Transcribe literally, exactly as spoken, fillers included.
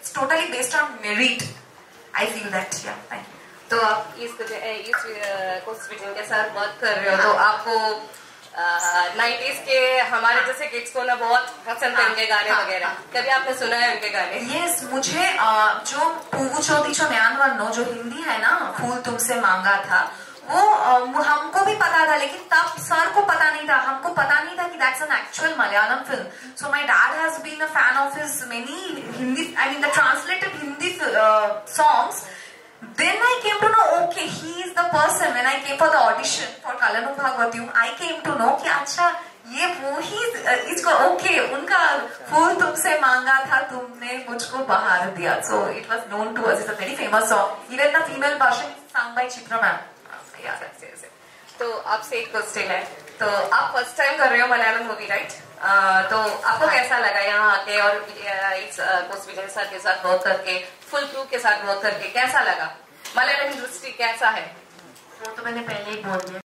it's totally based on merit. I feel that. Yeah, thank you. तो आप इस इस कोस्विजन के साथ वर्क कर रहे हो तो आपको नाइन्टीज के हमारे जैसे किड्स को ना बहुत पसंद है उनके गाने वगैरह, कभी आपने सुना है उनके गाने? यस, मुझे जो पुव्वु चोतीचो म्यान वन्नो जो हिंदी है ना, फूल तुमसे मांगा था, वो हमको भी पता था, लेकिन तब सर को पता नहीं था, हमको पता नहीं था कि that's an actual Malayalam film. So my dad has been a fan of his many Hindi, I mean the translated Hindi songs. Then I came to know, okay, he is the person. When I came for the audition for Kalanam Bhagavatyam, I came to know कि अच्छा ये वो ही इसको okay, उनका फूल तुमसे मांगा था तुमने मुझको बहार दिया. So it was known to us. It's a very famous song. Even the female version sung by Chitra ma'am. Yeah, that's it. तो आपसे एक क्वेश्चन है, तो आप फर्स्ट टाइम कर रहे हो मलयालम मूवी, राइट? तो आपको कैसा लगा यहाँ आके और इस कोस्विजन सर के साथ वर्क करके, फुल क्रू के साथ वर्क करके कैसा लगा? मलयालम इंडस्ट्री कैसा है? वो तो मैंने पहले ही बोल दिया.